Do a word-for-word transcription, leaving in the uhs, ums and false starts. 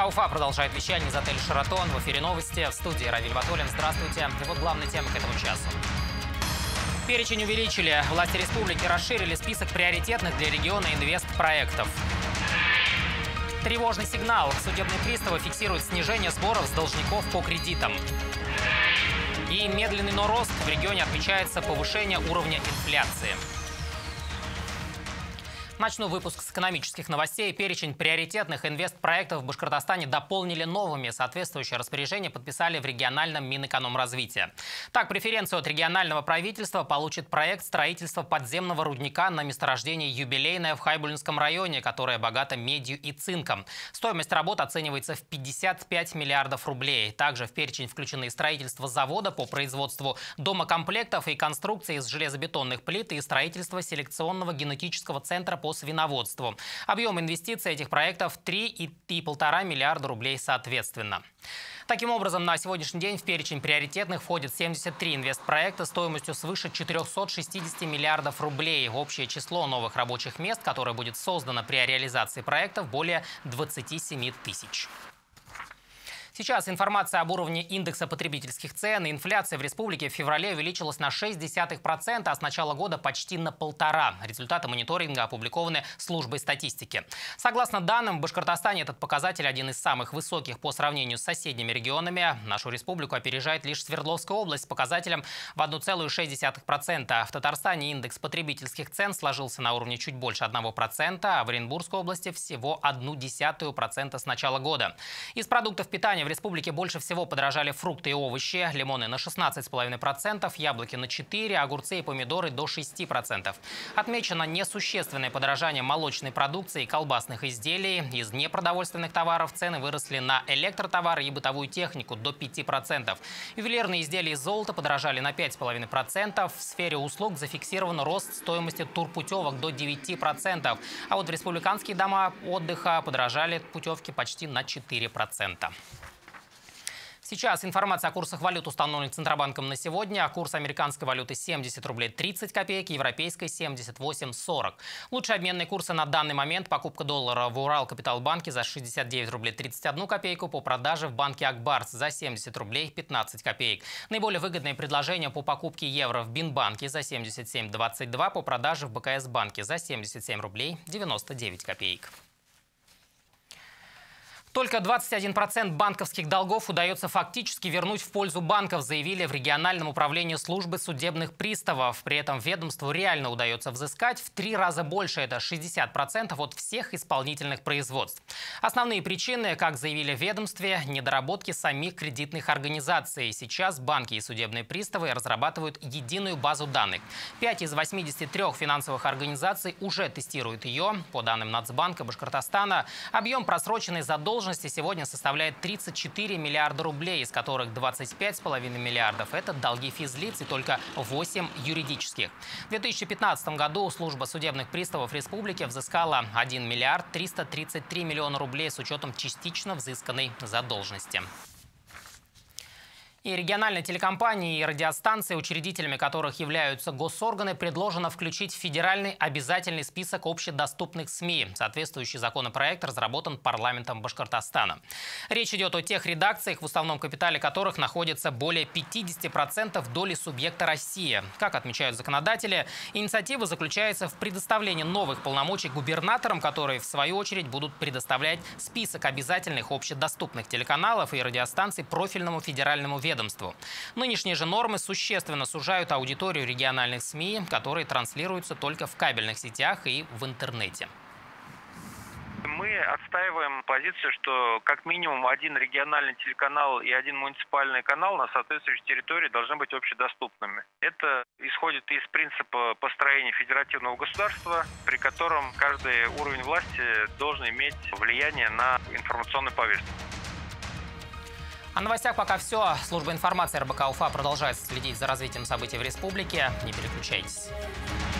Уфа продолжает вещание из отеля «Шератон». В эфире новости. В студии Равиль Батуллин. Здравствуйте. И вот главные темы к этому часу. Перечень увеличили. Власти республики расширили список приоритетных для региона инвестпроектов. Тревожный сигнал. Судебные приставы фиксируют снижение сборов с должников по кредитам. И медленный, но рост. В регионе отмечается повышение уровня инфляции. Начну выпуск с экономических новостей. Перечень приоритетных инвестпроектов в Башкортостане дополнили новыми. Соответствующее распоряжение подписали в региональном Минэкономразвития. Так, преференцию от регионального правительства получит проект строительства подземного рудника на месторождении «Юбилейное» в Хайбулинском районе, которое богато медью и цинком. Стоимость работ оценивается в пятьдесят пять миллиардов рублей. Также в перечень включены строительство завода по производству домокомплектов и конструкции из железобетонных плит и строительство селекционного генетического центра по свиноводству. Объем инвестиций этих проектов три и пять миллиарда рублей соответственно. Таким образом, на сегодняшний день в перечень приоритетных входит семьдесят три инвестпроекта стоимостью свыше четырёхсот шестидесяти миллиардов рублей. Общее число новых рабочих мест, которое будет создано при реализации проектов, более двадцати семи тысяч. Сейчас информация об уровне индекса потребительских цен и инфляции в республике в феврале увеличилась на шесть десятых процента, а с начала года почти на полтора. Результаты мониторинга опубликованы службой статистики. Согласно данным, в Башкортостане этот показатель один из самых высоких по сравнению с соседними регионами. Нашу республику опережает лишь Свердловская область с показателем в одну целую шесть десятых процента. В Татарстане индекс потребительских цен сложился на уровне чуть больше одного процента, а в Оренбургской области всего одну десятую процента с начала года. Из продуктов питания в республике больше всего подорожали фрукты и овощи. Лимоны на шестнадцать целых пять десятых процента, яблоки на четыре процента, огурцы и помидоры до шести процентов. Отмечено несущественное подорожание молочной продукции и колбасных изделий. Из непродовольственных товаров цены выросли на электротовары и бытовую технику до пяти процентов. Ювелирные изделия из золота подорожали на пять целых пять десятых процента. В сфере услуг зафиксирован рост стоимости турпутевок до девяти процентов. А вот в республиканские дома отдыха подорожали путевки почти на четыре процента. Сейчас информация о курсах валют установлена Центробанком на сегодня. Курс американской валюты семьдесят рублей тридцать копеек, европейской семьдесят восемь сорок. Лучшие обменные курсы на данный момент: покупка доллара в Уралкапиталбанке за шестьдесят девять рублей тридцать одну копейку, по продаже в банке Акбарс за семьдесят рублей пятнадцать копеек. Наиболее выгодные предложения по покупке евро в Бинбанке за семьдесят семь двадцать два, по продаже в БКС-банке за семьдесят семь рублей девяносто девять копеек. Только двадцать один процент банковских долгов удается фактически вернуть в пользу банков, заявили в региональном управлении службы судебных приставов. При этом ведомству реально удается взыскать в три раза больше, это шестьдесят процентов от всех исполнительных производств. Основные причины, как заявили в ведомстве, недоработки самих кредитных организаций. Сейчас банки и судебные приставы разрабатывают единую базу данных. Пять из восьмидесяти трёх финансовых организаций уже тестируют ее. По данным Нацбанка Башкортостана, объем просроченной задолженности сегодня составляет тридцать четыре миллиарда рублей, из которых двадцать пять целых пять десятых миллиардов – это долги физлиц и только восемь юридических. В две тысячи пятнадцатом году служба судебных приставов республики взыскала один миллиард триста тридцать три миллиона рублей с учетом частично взысканной задолженности. И региональные телекомпании и радиостанции, учредителями которых являются госорганы, предложено включить в федеральный обязательный список общедоступных СМИ. Соответствующий законопроект разработан парламентом Башкортостана. Речь идет о тех редакциях, в уставном капитале которых находится более пятидесяти процентов доли субъекта России. Как отмечают законодатели, инициатива заключается в предоставлении новых полномочий губернаторам, которые, в свою очередь, будут предоставлять список обязательных общедоступных телеканалов и радиостанций профильному федеральному ведомству. Нынешние же нормы существенно сужают аудиторию региональных СМИ, которые транслируются только в кабельных сетях и в интернете. Мы отстаиваем позицию, что как минимум один региональный телеканал и один муниципальный канал на соответствующей территории должны быть общедоступными. Это исходит из принципа построения федеративного государства, при котором каждый уровень власти должен иметь влияние на информационную повестку. О новостях пока все. Служба информации эр бэ ка Уфа продолжает следить за развитием событий в республике. Не переключайтесь.